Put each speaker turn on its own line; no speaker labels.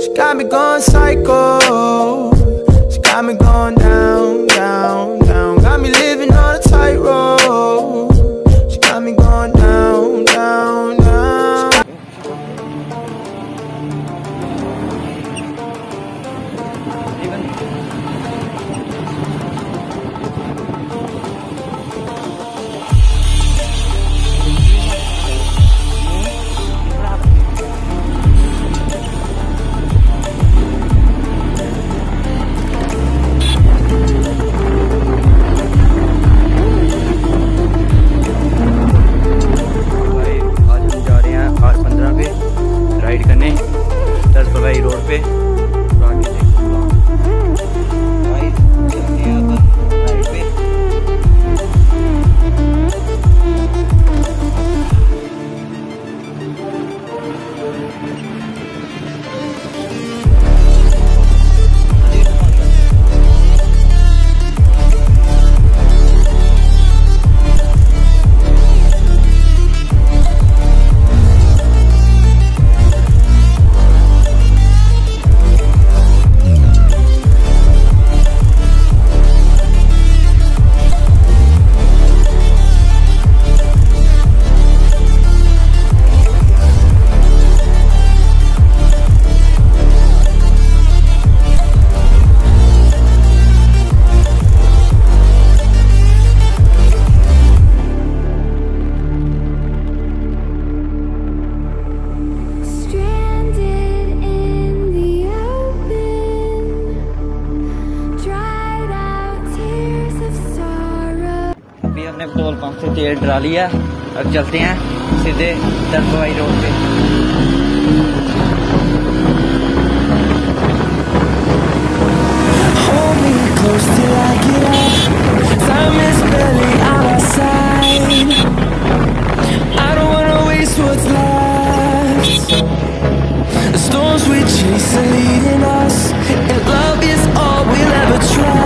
got me going psycho. She got me going down, down, down. Got me living on a tightrope. She got me going down, down, down.
Ride करने 10 फरवरी road पे। आगे देखो भाई चलते हैं अपन ride पे। हमने पेट्रोल पंप से तेल डला लिया। अब चलते हैं सीधे 10 फरवरी रोड पे।
Hold me close till I get up. Time is barely on our side. I don't wanna waste what's left. The storms we chase are leading us, and love is all we'll ever try.